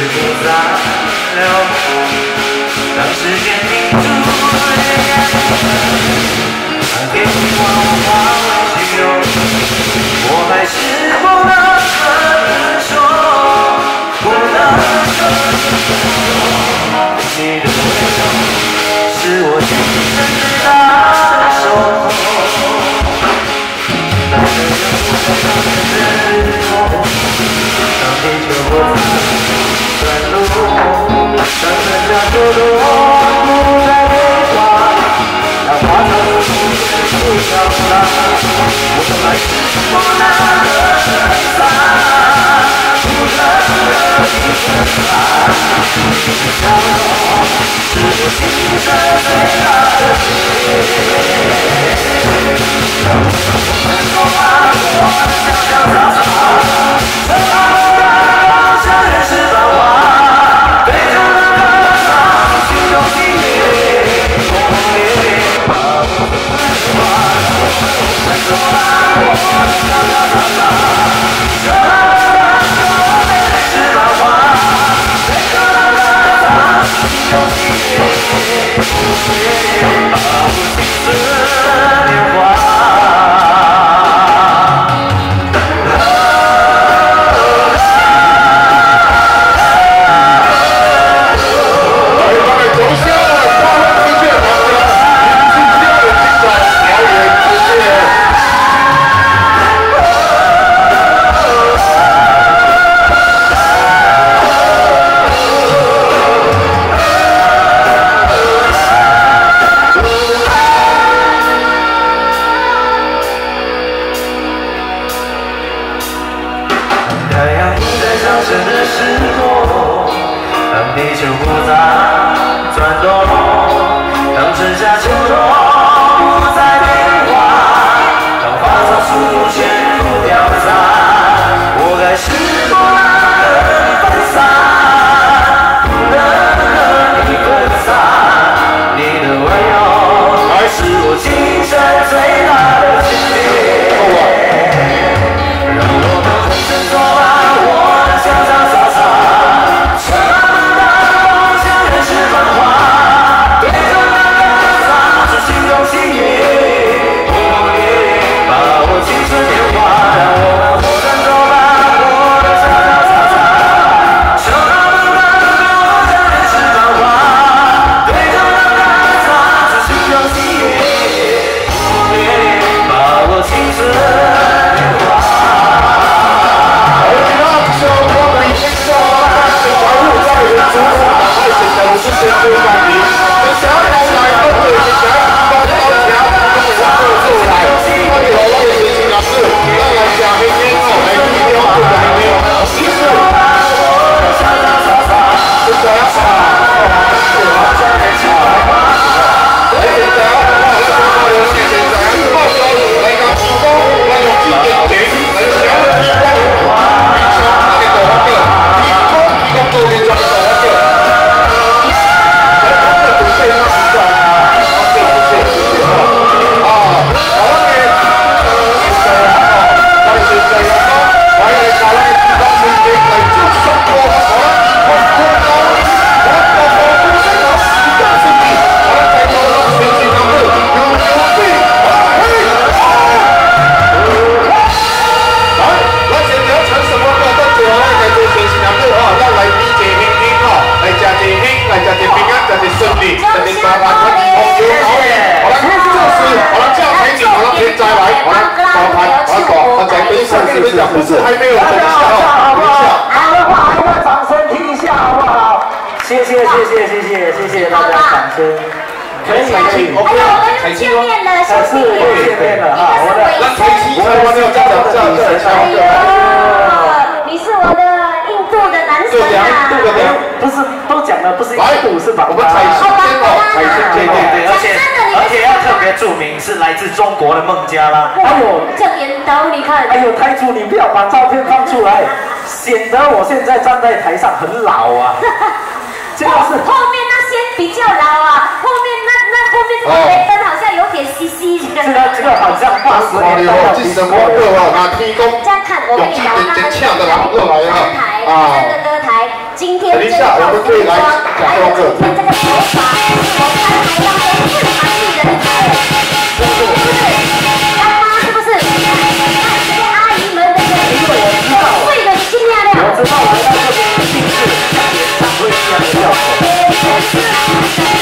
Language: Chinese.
不再留，让时间凝住泪眼，把给你我化为虚荣，我还是不能跟你说，不能说，你的温柔是我今生最大的守候。 当这样不再靠近自我，当地球不再转路，当剩下孤独不再对话，当花草树木不飘荡，我还是不能分散，不能你分散，你的笑容是我今生最大的幸运。 说吧，我的小小洒洒，说吧，像人世繁华，对着那个伤心中心里，梦里把我的话，说吧，我的小小洒洒，说吧，人世繁华，对着那个伤心中心里，梦里把我青春年华。 地球不再转动，当春夏秋冬不再变化，当花草树木全部凋残，我还是不能分散，不能和你分散，你的温柔还是我今生最大的幸运。让我们红尘作伴，我的潇潇洒洒。 不是还没有等一下好不好？好的话，一个掌声听一下，好不好？谢谢大家掌声。可以。 哎呀，我们又见面了，兄弟。 又见面了哈，我的。 那才七才完了， 哎呦，你是我的印度的男神啊！ 印度的娘，不是都讲了，不是印度是吧？ 我们彩信天哦，彩信天对，而且要特别注明是来自中国的孟加拉。 哎呦， 正言刀，你看。 哎呦，台主你不要把照片放出来，显得我现在站在台上很老啊。这个是后面那些比较老啊，后面后面这个雷灯好像有点稀稀的。 这个好像80年代的什么歌啊？那天公这样看，我跟你讲，他们用这抢的人过来歌台，真的歌台。 今天这套服装，还有今天这个头发，我看还要跟正常艺人是不是？干妈是不是？看这些阿姨们的碎的新亮亮。 我知道来到这边一定是像演唱会一样的效果。